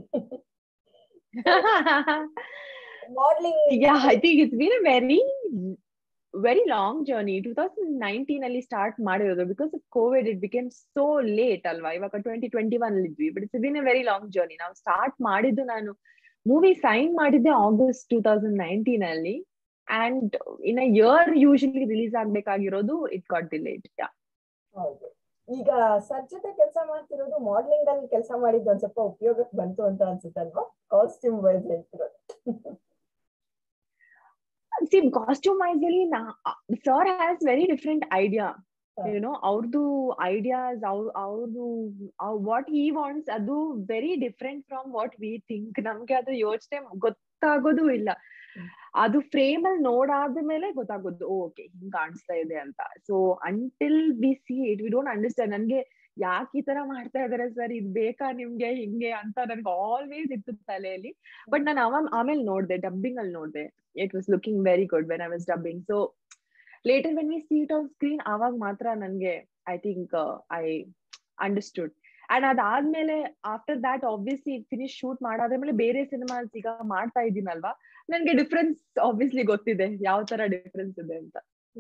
Modelling Yeah, I think it's been a very long journey. 2019 ಅಲ್ಲಿ ಸ್ಟಾರ್ಟ್ ಮಾಡಿರೋದು, because of Covid it became so late ಅಲ್ವಾ. ಇವಾಗ 2021 ಅಲ್ಲಿ ಇದ್ವಿ, but it's been a very long journey. ನಾವು ಸ್ಟಾರ್ಟ್ ಮಾಡಿದ್ದು, ನಾನು ಮೂವಿ ಸೈನ್ ಮಾಡಿದ್ದೆ August 2019 ಅಲ್ಲಿ, and in a year usually release ಆಗ್ಬೇಕಾಗಿರೋದು, ಇಟ್ ಗಾಟ್ ಡಿಲೇಡ್. ಹೌದು. ಈಗ ಸರ್ ಜೊತೆ ಕೆಲಸ ಮಾಡ್ತಿರೋದು, ಮಾಡ್ಲಿಂಗ್ ಅಲ್ಲಿ ಕೆಲಸ ಮಾಡಿದ್ದು ಒಂದ್ ಸ್ವಲ್ಪ ಉಪಯೋಗಕ್ಕೆ ಬಂತು ಅಂತ ಅನ್ಸುತ್ತಲ್ವಾ, ಕಾಸ್ಟ್ಯೂಮ್ ವೈಸ್ ಹೇಳ್ತಿರೋದು? See, costume wise ಅಲ್ಲಿ sir has very different idea. You know, ಅವ್ರದ್ದು ideas, ಅವ್ರದ್ದು what he wants, ಅದು very different from what we think. ನಮ್ಗೆ ಅದು ಯೋಚನೆ ಗೊತ್ತಾಗೋದು ಇಲ್ಲ. ಅದು ಫ್ರೇಮ್ ಅಲ್ಲಿ ನೋಡಾದ್ಮೇಲೆ ಗೊತ್ತಾಗೋದು, ಓಕೆ ಹಿಂಗ್ ಕಾಣಿಸ್ತಾ ಇದೆ ಅಂತ. So until we see it, we don't understand. ನನ್ಗೆ ಯಾಕೆ ಈ ತರ ಮಾಡ್ತಾ ಇದಾರೆ ಸರ್, ಇದ್ ಬೇಕಾ ನಿಮ್ಗೆ ಹಿಂಗೆ ಅಂತ ನನ್ಗೆ ಆಲ್ವೇಸ್ ಇತ್ತು ತಲೆಯಲ್ಲಿ. ಬಟ್ ನಾನು ಆಮೇಲೆ ನೋಡ್ದೆ, ಡಬ್ಬಿಂಗ್ ಅಲ್ಲಿ ನೋಡ್ದೆ, it was looking very good when I was dubbing. So later when we see it on screen, ಆವಾಗ ಮಾತ್ರ ನನ್ಗೆ I think I understood. And ಅದಾದ್ಮೇಲೆ after that obviously finish shoot ಮಾಡಾದ್ಮೇಲೆ ಬೇರೆ ಸಿನಿಮಾಸ್ ಈಗ ಮಾಡ್ತಾ ಇದ್ದೀನಲ್ವಾ, ನನ್ಗೆ ಡಿಫ್ರೆನ್ಸ್ ಆಬ್ವಿಯಸ್ಲಿ ಗೊತ್ತಿದೆ, ಯಾವ ತರ ಡಿಫ್ರೆನ್ಸ್ ಇದೆ ಅಂತ.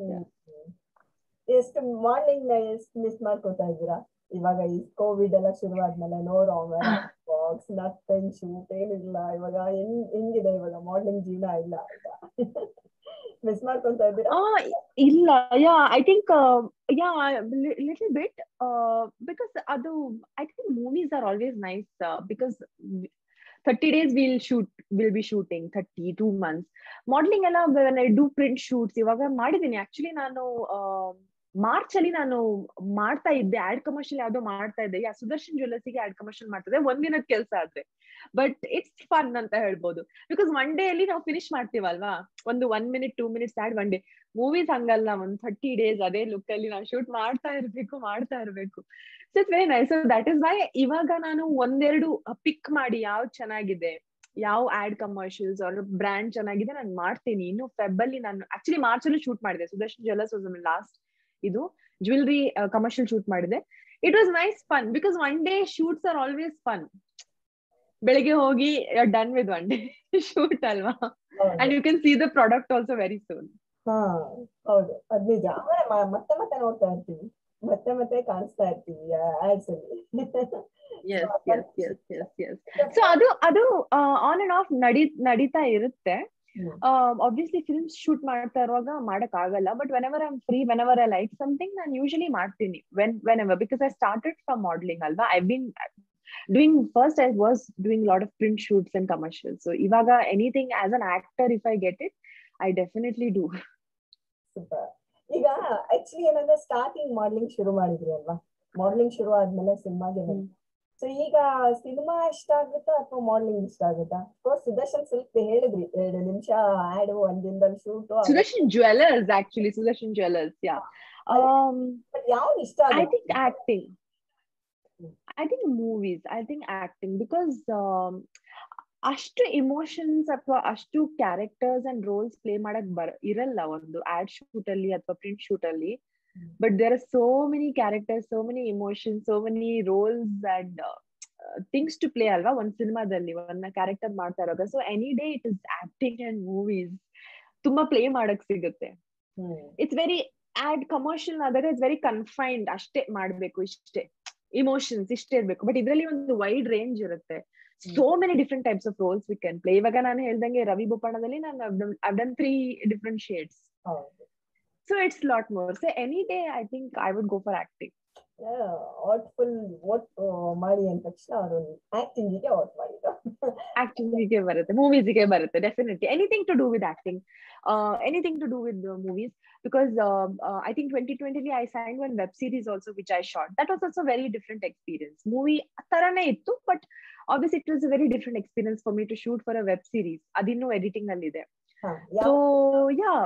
ಎಷ್ಟು ಮಾಡ್ಲಿಂಗ್ ಎಷ್ಟು ಮಿಸ್ ಮಾಡ್ಕೊತಾ ಇದ್ದೀರಾ ಇವಾಗ? ಈ ಕೋವಿಡ್ ಎಲ್ಲ ಶುರುವಾದ್ಮೇಲೆ ನೋ ಬಾಕ್ಸ್, ನಥಿಂಗ್, ಶೂಟ್ ಏನಿಲ್ಲ. ಇವಾಗ ಹೆಂಗಿದೆ ಇವಾಗ ಮಾಡ್ಲಿಂಗ್ ಜೀವನ ಇಲ್ಲ ಅಂತ ಮಿಸ್ ಮಾಡ್ಕೊಂತ ಇದ್ದೀರಾ? ಇಲ್ಲ, yeah I think yeah little bit, because ಅದು I think movies are always nice, because 30 days we'll be shooting, 2 months. Modeling ಎಲ್ಲ when I do print shoots, ಇವಾಗ ಮಾಡಿದೀನಿ. ಆಕ್ಚುಲಿ ನಾನು ಮಾರ್ಚ್ ಅಲ್ಲಿ ನಾನು ಮಾಡ್ತಾ ಇದ್ದೆ ಆಡ್ ಕಮರ್ಷಿಯಲ್, ಯಾವ್ದೋ ಮಾಡ್ತಾ ಇದ್ದೆ. ಸುದರ್ಶನ್ ಜ್ಯುವೆಲ್ಲರ್ಸ್ಗೆ ಆಡ್ ಕಮರ್ಷಿಯಲ್ ಮಾಡ್ತಾ ಇದ್ದೆ, ಒಂದಿನದ ಕೆಲಸ ಆದ್ರೆ. ಬಟ್ ಇಟ್ಸ್ ಫನ್ ಅಂತ ಹೇಳ್ಬೋದು, ಬಿಕಾಸ್ ಒನ್ ಡೇ ಅಲ್ಲಿ ನಾವು ಫಿನಿಶ್ ಮಾಡ್ತೀವಲ್ವಾ, ಒಂದು 1 minute 2 minutes ad one day. Movies ಹಂಗಲ್ಲ, ಒಂದು 30 days ಅದೇ ಲುಕ್ ಅಲ್ಲಿ ನಾವು ಶೂಟ್ ಮಾಡ್ತಾ ಇರ್ಬೇಕು. So it's very nice. So that is why ಇವಾಗ ನಾನು ಒಂದೆರಡು ಪಿಕ್ ಮಾಡಿ ಯಾವ್ದು ಚೆನ್ನಾಗಿದೆ, ಯಾವ ಆಡ್ ಕಮರ್ಷಿಯಲ್ಸ್ ಅವ್ರ ಬ್ರ್ಯಾಂಡ್ ಚೆನ್ನಾಗಿದೆ ನಾನು ಮಾಡ್ತೀನಿ. ಇನ್ನು ಫೆಬ್ ಅಲ್ಲಿ ನಾನು ಆಕ್ಚುಲಿ ಮಾರ್ಚ್ ಅಲ್ಲಿ ಶೂಟ್ ಮಾಡಿದೆ, ಸುದರ್ಶನ್ ಜ್ಯುವೆಲ್ಲರ್ಸ್ ವಾಸ್ ಲಾಸ್ಟ್ ಇದು ಜ್ಯುವೆಲ್ರಿ ಕಮರ್ಷಿಯಲ್ ಶೂಟ್ ಮಾಡಿದೆ. It was nice fun, because one day shoots are always fun. ಬೆಳಿಗ್ಗೆ ಹೋಗಿ done with one day shoot ಅಲ್ವಾ, and you can see the product also very soon. ಹೌದು, ಅದ್ ನಿಜ. ಮತ್ತೆ ಮತ್ತೆ ನೋಡ್ತಾ ಇರ್ತೀವಿ, ಮತ್ತೆ ಕಾಣಿಸ್ತಾ ಇರ್ತೀವಿ ಆಡ್ಸ್ ಅಲ್ಲಿ. ಸೊ ಅದು ಆನ್ ಅಂಡ್ ಆಫ್ ನಡೀತಾ ಇರುತ್ತೆ. ಆಬ್ವಿಯಸ್ಲಿ ಫಿಲ್ಮ್ಸ್ ಶೂಟ್ ಮಾಡ್ತಾ ಇರುವಾಗ ಮಾಡಕ್ ಆಗಲ್ಲ, but whenever I am free, whenever I like something, ನಾನು ಯೂಶಲಿ ಮಾಡ್ತೀನಿ whenever, because I started from modelling ಅಲ್ವಾ. I been doing, first I was doing a lot of print shoots and commercials. So ivaga anything as an actor, if I get it, I definitely do. Super. ಈಗ actually ಏನಂದ್ರೆ starting modelling ಶುರು ಮಾಡಿದ್ರಿ ಅಲ್ವಾ, modelling ಶುರು ಆದ್ಮೇಲೆ ಸಿನಿಮಾಗೆ ಬಂದ್ರಿ. So ಈಗ ಸಿನಿಮಾ ಇಷ್ಟ ಆಗುತ್ತಾ ಅಥವಾ ಮಾಡ್ಲಿಂಗ್ ಇಷ್ಟ ಆಗುತ್ತಾ? ಸುದರ್ಶನ್ ಸ್ವಲ್ಪ ಹೇಳಿದ್ರಿ 2 ನಿಮಿಷ ಆಡ್, 1 ದಿನದಲ್ಲಿ shoot. Sudarshan jewellers, actually Sudarshan jewellers, yeah. ಯಾವ್ದು ಇಷ್ಟ ಆಗುತ್ತೆ? I think acting. I think movies, I think acting, because ಅಷ್ಟು ಇಮೋಷನ್ಸ್ ಅಥವಾ ಅಷ್ಟು ಕ್ಯಾರೆಕ್ಟರ್ಸ್ ಅಂಡ್ ರೋಲ್ಸ್ ಪ್ಲೇ ಮಾಡಕ್ ಇರಲ್ಲ ಒಂದು ಆಡ್ ಶೂಟ್ ಅಲ್ಲಿ ಅಥವಾ ಪ್ರಿಂಟ್ ಶೂಟ್ ಅಲ್ಲಿ. But there are so many characters, so many emotions, so many roles and things to play ಅಲ್ವಾ ಒಂದ್ ಸಿನಿಮಾದಲ್ಲಿ, ಒಂದ್ ಕ್ಯಾರೆಕ್ಟರ್ ಮಾಡ್ತಾ ಇರೋದು. So any day it is acting and movies ತುಂಬಾ ಪ್ಲೇ ಮಾಡಕ್ ಸಿಗುತ್ತೆ. ಇಟ್ಸ್ ವೆರಿ ಆಡ್ ಕಮರ್ಷಿಯಲ್ ಆದಾಗ ಇಟ್ಸ್ ವೆರಿ ಕನ್ಫೈನ್ಡ್, ಅಷ್ಟೇ ಮಾಡ್ಬೇಕು, ಇಷ್ಟೇ ಇಮೋಷನ್ಸ್ ಇಷ್ಟೇ ಇರ್ಬೇಕು. ಬಟ್ ಇದ್ರಲ್ಲಿ ಒಂದು ವೈಡ್ ರೇಂಜ್ ಇರುತ್ತೆ, so many different types of roles we can play. ಇವಾಗ ನಾನು ಹೇಳ್ದಂಗೆ ರವಿ ಬೋಪಣ್ಣದಲ್ಲಿ ನಾನು I've done 3 different shades. So it's lot more. So any day I think I would go for acting. What ಮಾಡಿ ಅಂದ ತಕ್ಷಣ ಅವರು ಆಕ್ಟಿಂಗ್ ಗೆ ವಾಟ್ ಮಾಡಿದ್ರು. ಆಕ್ಟಿಂಗ್ ಗೆ ಬರುತ್ತೆ, ಮೂವೀಸ್ ಗೆ ಬರುತ್ತೆ, definitely anything to do with acting, anything to do with the movies, because I think 2020 I signed one web series also which I shot. That was also very different experience. Movie tarane ittu, but obviously it was a very different experience for me to shoot for a web series. Adinnu editing alli ide. So yeah,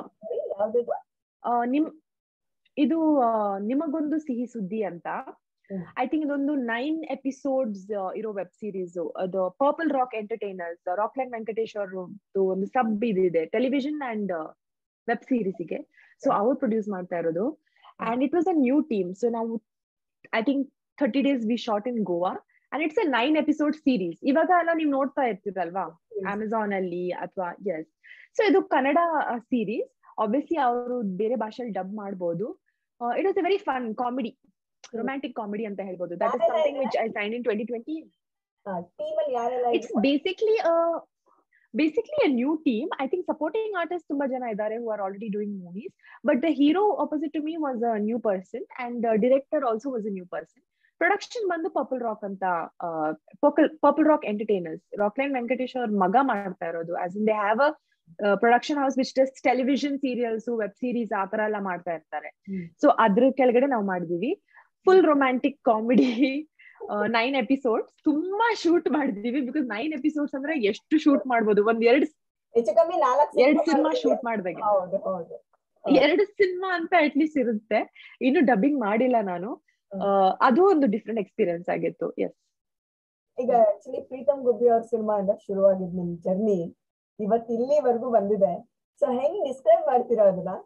ಇದು ನಿಮಗೊಂದು ಸಿಹಿ ಸುದ್ದಿ ಅಂತ. I think ಇದೊಂದು 9 episodes ಇರೋ web series. ಅದು Purple Rock Entertainers, Rockline Venkatesh ಅವ್ರದ್ದು ಒಂದು ಸಬ್ ಇದಿದೆ ಟೆಲಿವಿಷನ್ ಅಂಡ್ ವೆಬ್ ಸೀರೀಸ್ಗೆ. ಸೊ ಅವ್ರು ಪ್ರೊಡ್ಯೂಸ್ ಮಾಡ್ತಾ ಇರೋದು. and it was a new team. So now I think 30 days we shot in Goa, and it's a 9-episode series. ಇವಾಗ ಎಲ್ಲ ನೀವು ನೋಡ್ತಾ ಇರ್ತೀರಲ್ವಾ ಅಮೆಝಾನ್ ಅಲ್ಲಿ ಅಥವಾ ಎಸ್. ಸೊ ಇದು ಕನ್ನಡ ಸೀರೀಸ್. ಆಬ್ವಿಯಸ್ಲಿ ಅವರು ಬೇರೆ ಭಾಷೆಯಲ್ಲಿ ಡಬ್ ಮಾಡ್ಬೋದು. It was a very fun comedy, romantic comedy ಅಂತ ಹೇಳ್ಬೋದು. That is something which I sign in 2020. Team ಅಲ್ಲಿ ಯಾರೆಲ್ಲ It's basically a new team. I think supporting artists ತುಂಬಾ ಜನ ಇದ್ದಾರೆ who are already doing movies, but the hero opposite to me was a new person, and the director also was a new person. Production ಬಂದು Purple Rock ಅಂತ Purple Rock Entertainers, Rockline Venkatesh ಅವ್ರ ಮಗ ಮಾಡ್ತಾ ಇರೋದು. as in they have a production house which does television serials, web series ಆ ತರ ಎಲ್ಲ ಮಾಡ್ತಾ ಇರ್ತಾರೆ. ಸೊ ಅದ್ರ ಕೆಳಗಡೆ ನಾವು ಮಾಡಿದೀವಿ. Full romantic comedy, 9 episodes. ತುಂಬಾ ಶೂಟ್ ಮಾಡಿದೀವಿ. ಬಿಕಾಸ್ 9 episodes ಅಂದ್ರೆ ಎಷ್ಟು ಶೂಟ್ ಮಾಡ್ಬೋದು, ಹೆಚ್ಚು ಕಮ್ಮಿ 4 ಸಿನಿಮಾ ಶೂಟ್ ಮಾಡ್ದಾಗ 2 ಸಿನಿಮಾ ಅಂತ ಅಟ್ಲೀಸ್ಟ್ ಇರುತ್ತೆ. ಇನ್ನು ಡಬ್ಬಿಂಗ್ ಮಾಡಿಲ್ಲ ನಾನು. ಅದು ಒಂದು ಡಿಫ್ರೆಂಟ್ ಎಕ್ಸ್ಪೀರಿಯನ್ಸ್ ಆಗಿತ್ತು. ಎಸ್. ಈಗ ಆಕ್ಚುಲಿ ಪ್ರೀತಮ್ ಗುಬ್ಬಿ ಅವ್ರ ಸಿನಿಮಾ ಇಂದ ಶುರುವಾಗಿದ್ ನಿಮ್ ಜರ್ನಿ ಇವತ್ತು ಇಲ್ಲಿವರೆಗೂ ಬಂದಿದೆ. ಸೊ ಹೆಂಗ್ ಡಿಸ್ಕ್ರೈಬ್ ಮಾಡ್ತೀರಾ ಅದನ್ನ?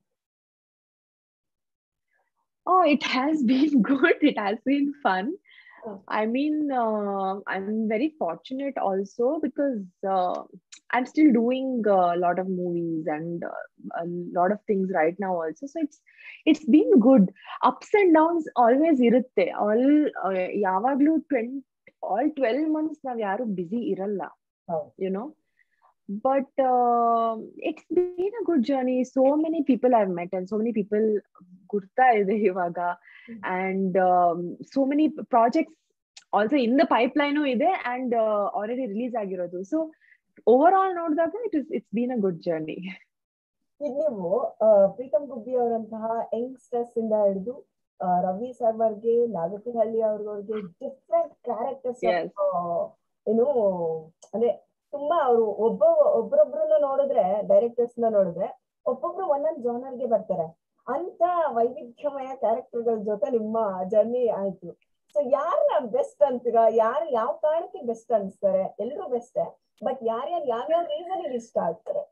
Oh, it has been good. It has been fun. I mean, I'm very fortunate also because I'm still doing a lot of movies and a lot of things right now also. So it's been good. Ups and downs always irutte. Yavaglu 12 months nav yaru busy iralla, you know. But it's been a good journey. So many people I've met and so many people gurta ide ivaga, and so many projects also in the pipeline ide and already release agirodu. So overall ನೋಡಿದಾಗ it's been a good journey. ಈಗ ನೀವು ಪ್ರೀತಮ್ ಗುಬ್ಬಿ ಅವರಂತಹ youngsters ಇಂದ ಹಿಡಿದು ರವಿ ಸರ್ವರ್ಗೆ, ನಾಗತಿಹಳ್ಳಿ ಅವ್ರಿಗೆ different characters ಏನು ಅಂದ್ರೆ ತುಂಬಾ ಅವರು ಒಬ್ಬೊಬ್ರನ್ನ ನೋಡಿದ್ರೆ, ಡೈರೆಕ್ಟರ್ಸ್ ನ ನೋಡಿದ್ರೆ ಒಬ್ಬೊಬ್ರು ಒಂದೊಂದು ಜಾನರ್ಗೆ ಬರ್ತಾರೆ. ಅಂತ ವೈವಿಧ್ಯಮಯ ಕ್ಯಾರೆಕ್ಟರ್ ಗಳ ಜೊತೆ ನಿಮ್ಮ ಜರ್ನಿ ಆಯ್ತು. ಸೊ ಯಾರನ್ನ ಬೆಸ್ಟ್ ಅಂತೀರಾ? ಯಾವ ಕಾರಣಕ್ಕೆ ಬೆಸ್ಟ್ ಅನ್ಸ್ತಾರೆ? ಎಲ್ರು ಬೆಸ್ಟೇ, ಬಟ್ ಯಾವ್ಯಾವ ರೀಸನ್ ಇಷ್ಟ ಆಗ್ತಾರೆ?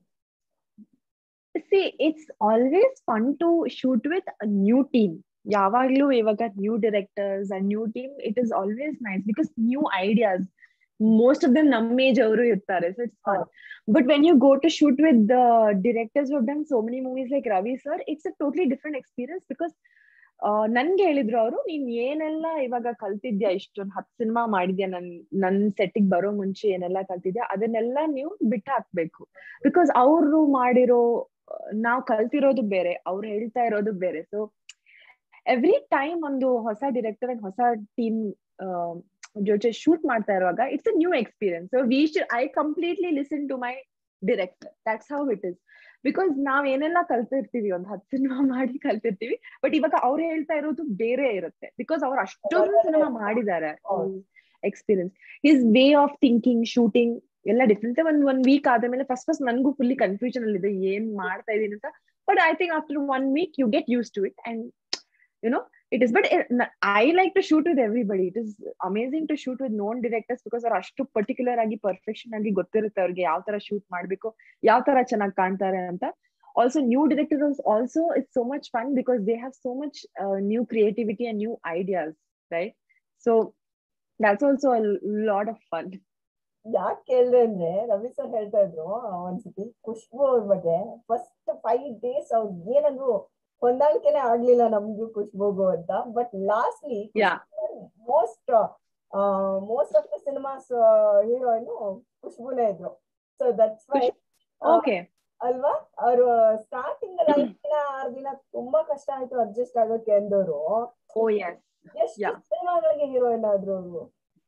See, it's always fun to shoot with a new team. ಯಾವಾಗ್ಲೂ ಇವಾಗ new directors and new team, it is always nice because new ideas. Most of them ನಮ್ಮ ಏಜ್ ಅವರು ಇರ್ತಾರೆ, so it's fun. But when you go to shoot with the directors who have done so many movies like Ravi sir, it's a totally different experience because ನನ್ಗೆ ಹೇಳಿದ್ರು ಅವರು, ನೀನ್ ಏನೆಲ್ಲ ಇವಾಗ ಕಲ್ತಿದ್ಯಾ, ಇಷ್ಟೊಂದು 10 ಸಿನಿಮಾ ಮಾಡಿದ್ಯಾ, ನನ್ ಸೆಟ್ಟಿಗೆ ಬರೋ ಮುಂಚೆ ಏನೆಲ್ಲ ಕಲ್ತಿದ್ಯಾ ಅದನ್ನೆಲ್ಲ ನೀವು ಬಿಟ್ಟು ಹಾಕ್ಬೇಕು. ಬಿಕಾಸ್ ಅವರು ಮಾಡಿರೋ, ನಾವು ಕಲ್ತಿರೋದು ಬೇರೆ, ಅವ್ರು ಹೇಳ್ತಾ ಇರೋದು ಬೇರೆ. ಸೊ ಎವ್ರಿ ಟೈಮ್ ಒಂದು ಹೊಸ ಡೈರೆಕ್ಟರ್ ಅಂಡ್ ಹೊಸ ಟೀಮ್ ಜೊತೆ ಶೂಟ್ ಮಾಡ್ತಾ ಇರುವಾಗ it's a new experience. So I completely listen to my director. That's how it is. Because ನಾವ್ ಏನೆಲ್ಲ ಕಲ್ತಿರ್ತೀವಿ, ಒಂದು 10 ಸಿನಿಮಾ ಮಾಡಿ ಕಲ್ತಿರ್ತೀವಿ, ಬಟ್ ಇವಾಗ ಅವ್ರು ಹೇಳ್ತಾ ಇರೋದು ಬೇರೆ ಇರುತ್ತೆ. ಬಿಕಾಸ್ ಅವ್ರು ಅಷ್ಟೊಂದು ಸಿನಿಮಾ ಮಾಡಿದ್ದಾರೆ. Experience, his way of thinking, shooting ಎಲ್ಲ ಡಿಫ್ರೆಂಟ್. ಒಂದ್ ವೀಕ್ ಆದ್ಮೇಲೆ ಫಸ್ಟ್ ನನ್ಗೂ ಫುಲ್ಲಿ ಕನ್ಫ್ಯೂಷನ್ ಅಲ್ಲಿ ಇದೆ ಏನ್ ಮಾಡ್ತಾ ಇದೀನಿ ಅಂತ. But I think after 1 week you get used to it and you know it is. But I like to shoot with everybody. It is amazing to shoot with known directors because ಅವ್ರು ಅಷ್ಟು particular ಆಗಿ perfection ಆಗಿ ಗೊತ್ತಿರುತ್ತೆ ಅವ್ರಿಗೆ ಯಾವ ತರ shoot ಮಾಡ್ಬೇಕು, ಯಾವ ತರ ಚೆನ್ನಾಗಿ ಕಾಣ್ತಾರೆ ಅಂತ. Also new directors also, it's so much fun because they have so much new creativity and new ideas, right? So that's also a lot of fun. ಯಾಕೆ ಕೇಳಿದ್ರೆ ಅಂದ್ರೆ ರವಿ ಸರ್ ಹೇಳ್ತಾ ಇದ್ರು ಒಂದ್ಸತಿ ಖುಷ್ಬು ಅವ್ರ ಬಗ್ಗೆ ಫಸ್ಟ್ 5 days ಅವ್ರು ಏನಂದ್ರು ಹೊಂದಾಣಿಕೆನೆ ಆಗ್ಲಿಲ್ಲ ನಮ್ಗೂ ಖುಷ್ಬುಗೂ ಅಂತ. But lastly most of the cinemas heroine ಖುಷ್ಬುನೇ ಇದ್ರು. ಸೊ ದಟ್ಸ್ ವೈ ಅಲ್ವಾ, ಅವರು ಸ್ಟಾರ್ಟಿಂಗ್ ಅಲ್ಲಿ 5 ದಿನ 6 ದಿನ ತುಂಬಾ ಕಷ್ಟ ಆಯ್ತು ಅಡ್ಜಸ್ಟ್ ಆಗೋಕೆ ಅಂದವರು. ಎಷ್ಟು ಸಿನಿಮಾಗಳಿಗೆ ಹೀರೋಯಿನ್ ಆದ್ರು ಅವರು.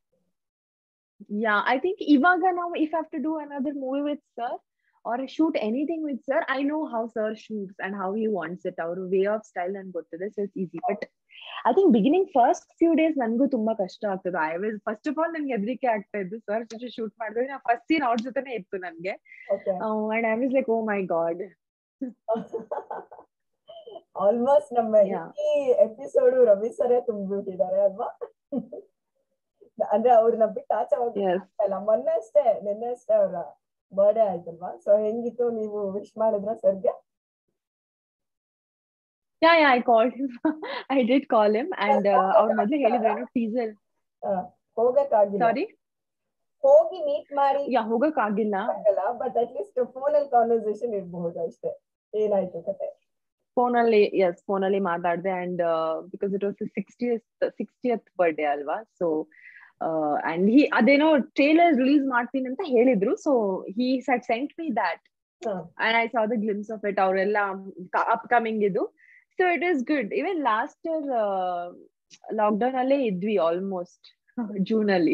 Yeah, I think ivaga now if I have to do another movie with sir or shoot anything with sir, I know how sir shoots and how he wants it. Our way of style and gottide, so it's easy. But I think beginning first few days nangu tumba kashta agtade. I was first of all nange ಹೆದರಿಕೆ ಆಗ್ತಾ ಇದ್ದು sir ಜೊತೆ shoot ಮಾಡಿದ್ರೆ. ನಾ first scene ಅವ್ರ ಜೊತೆನೇ ಇತ್ತು ನನಗೆ. And I was like, oh my god. Almost ನಮ್ಮ ಈ ಎಪಿಸೋಡ್ ರವಿ ಸರೇ ತುಂಬಿಟ್ಟಿದ್ದಾರೆ ಅಲ್ವಾ? ಅಂದ್ರೆ ಅವ್ರನ್ನ ಬಿಟ್ಟು ಆಚೆ ಹೋಗಿಲ್ಲ. ನಿನ್ನೆ ಅಷ್ಟೇ ಅವ್ರ ಬರ್ಡೇ ಆಯ್ತಲ್ವಾ? ಸೊ ಹೆಂಗಿತ್ತು, ನೀವು ವಿಶ್ ಮಾಡಿದ್ರ ಸರ್ಗೆ? Yeah, I called him. I did call him and ಅವ್ರು ಮೊದ್ಲೇ ಹೇಳಿದ್ರು ಏನೋ ಟೀಸರ್. ಹೋಗಕ್ಕಾಗಿಲ್ಲ, ಸಾರಿ, ಹೋಗಿ ಮೀಟ್ ಮಾಡಿ ಹೋಗಕ್ ಆಗಿಲ್ಲ. ಆಗಲ್ಲ, ಬಟ್ ಅಟ್ ಲೀಸ್ಟ್ ಫೋನಲ್ಲಿ ಕಾನ್ವರ್ಸೇಷನ್ ಇರಬಹುದು ಅಷ್ಟೇ. ಏನಾಯ್ತು ಕತೆ? ಫೋನಲ್ಲಿ ಮಾತಾಡ್ದೆ and because it was 60th birthday ಅಲ್ವಾ, ಸೊ ಅಂಡ್ ಅದೇನೋ ಟ್ರೇಲರ್ ರಿಲೀಸ್ ಮಾಡ್ತೀನಿ ಅಂತ ಹೇಳಿದ್ರು, so he had sent me that and I saw the glimpse of it. ಅವರೆಲ್ಲ ಅಪ್ಕಮಿಂಗ್ ಇದು, so it is good. Even last year lockdown ಅಲ್ಲೇ ಇದ್ವಿ almost June ಅಲ್ಲಿ,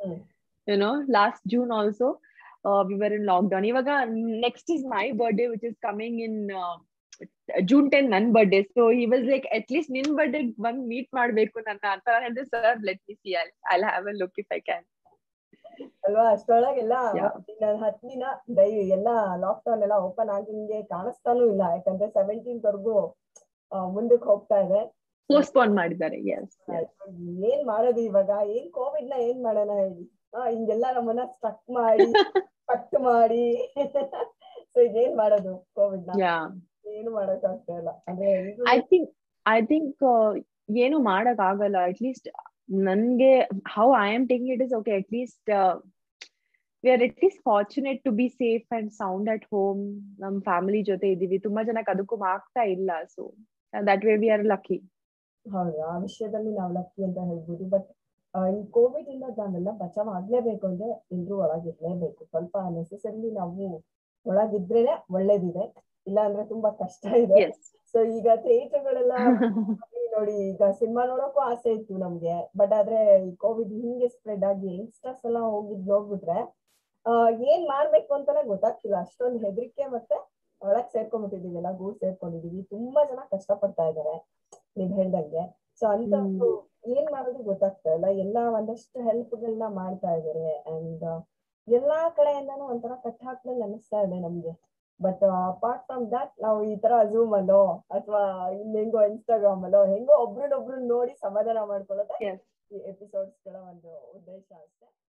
last June also we were in lockdown. ಇವಾಗ next is my birthday which is coming in June 10, ನನ್ birthday. So he was like, at least ನಿನ್ birthday ಬಂದ್ meet ಮಾಡ್ಬೇಕು ನನ್ನ ಅಂತ ಹೇಳಿದ್ರೆ, sir let me see, I'll have a look if I can. ಅಲ್ವಾ, ಅಷ್ಟೊಳಗೆಲ್ಲ 10 ದಿನ ಎಲ್ಲ ಲಾಕ್ಡೌನ್ ಎಲ್ಲ ಓಪನ್ ಆಗಿಂಗೆ ಕಾಣಿಸ್ತಾನೂ ಇಲ್ಲ, ಯಾಕಂದ್ರೆ 17th ವರ್ಗೂ ಮುಂದಕ್ಕೆ ಹೋಗ್ತಾ ಇದೆ, ಪೋಸ್ಟ್ಪೋನ್ ಮಾಡಿದ್ದಾರೆ. ಏನ್ ಮಾಡೋದು ಇವಾಗ? ಏನ್ ಕೋವಿಡ್ ನ ಏನ್ ಮಾಡೋಣ ಹೇಳಿ? ಹಿಂಗೆಲ್ಲ ನಮ್ಮನ್ನ ಸ್ಟ್ರಕ್ ಮಾಡಿ ಕಟ್ ಮಾಡಿ ಸೊ ಇದೇನ್ ಮಾಡೋದು ಕೋವಿಡ್ ನ? ಏನು ಮಾಡಕ್ ಆಗ್ತಾ ಇಲ್ಲ. ಅಂದ್ರೆ ಐ ಥಿಂಕ್ ಏನು ಮಾಡಕ್ ಆಗಲ್ಲ. ಅಟ್ಲೀಸ್ಟ್ ನನ್ಗೆ how I am taking it is okay, at least we are at least fortunate to be safe and sound at home. ನಮ್ ಫ್ಯಾಮಿಲಿ ಜೊತೆ ಇದೀವಿ. ತುಂಬಾ ಜನಕ್ಕೆ ಅದಕ್ಕೂ ಆಗ್ತಾ ಇಲ್ಲ, so that way we are lucky. ಹೌದು, ಆ ವಿಷಯದಲ್ಲಿ ನಾವು ಲಕ್ಕಿ ಅಂತ ಹೇಳ್ಬೋದು. ಬಟ್ ಈ ಕೋವಿಡ್ ಇಂದ ನಾವೆಲ್ಲ ಬಚಾವ್ ಆಗ್ಲೇಬೇಕು ಅಂದ್ರೆ ಎಲ್ರೂ ಒಳಗಿರ್ಲೇಬೇಕು. ಸ್ವಲ್ಪ ನೆಸೆಸರಿ ನಾವು ಒಳಗಿದ್ರೇನೆ ಒಳ್ಳೇದಿದೆ, ಇಲ್ಲ ಅಂದ್ರೆ ತುಂಬಾ ಕಷ್ಟ ಇದೆ. ಸೊ ಈಗ ಥಿಯೇಟರ್ಗಳೆಲ್ಲ ನೋಡಿ, ಈಗ ಸಿನಿಮಾ ನೋಡೋಕ್ಕೂ ಆಸೆ ಇತ್ತು ನಮ್ಗೆ, ಬಟ್ ಆದ್ರೆ ಈ ಕೋವಿಡ್ ಹಿಂಗೆ ಸ್ಪ್ರೆಡ್ ಆಗಿ ಯಂಗ್ಸ್ಟರ್ಸ್ ಎಲ್ಲ ಹೋಗ್ಬಿಟ್ರೆ ಏನ್ ಮಾಡ್ಬೇಕು ಅಂತಾನೆ ಗೊತ್ತಾಗ್ತಿಲ್ಲ. ಅಷ್ಟೊಂದು ಹೆದರಿಕೆ, ಮತ್ತೆ ಒಳಗ್ ಸೇರ್ಕೊಂಡ್ಬಿಟ್ಟಿದೀವಿ, ಎಲ್ಲ ಗೂಡ್ ಸೇರ್ಕೊಂಡಿದೀವಿ. ತುಂಬಾ ಜನ ಕಷ್ಟ ಪಡ್ತಾ ಇದಾರೆ ನೀವ್ ಹೇಳ್ದಂಗೆ. ಸೊ ಅಂತವ್ರು ಏನ್ ಮಾಡೋದು ಗೊತ್ತಾಗ್ತಾ ಇಲ್ಲ. ಎಲ್ಲ ಒಂದಷ್ಟು ಹೆಲ್ಪ್ಗಳನ್ನ ಮಾಡ್ತಾ ಇದಾರೆ ಅಂಡ್ ಎಲ್ಲಾ ಕಡೆಯಿಂದಾನು ಒಂಥರ ಕಟ್ ಹಾಕ್ದಂಗ್ ಅನಿಸ್ತಾ ಇದೆ ನಮ್ಗೆ. ಬಟ್ ಅಪಾರ್ಟ್ ಫ್ರಮ್ ದಟ್ ನಾವು ಈ ತರ ಝೂಮ್ ಅಲ್ಲೋ ಅಥವಾ ಹೆಂಗೋ ಇನ್ಸ್ಟಾಗ್ರಾಮ್ ಅಲ್ಲೋ ಹೆಂಗೋ ಒಬ್ರನ್ನೊಬ್ರು ನೋಡಿ ಸಮಾಧಾನ ಮಾಡ್ಕೊಳ್ಳೋದೇ ಈ ಎಪಿಸೋಡ್ಸ್ ಗಳ ಒಂದು ಉದ್ದೇಶ ಅಷ್ಟೇ.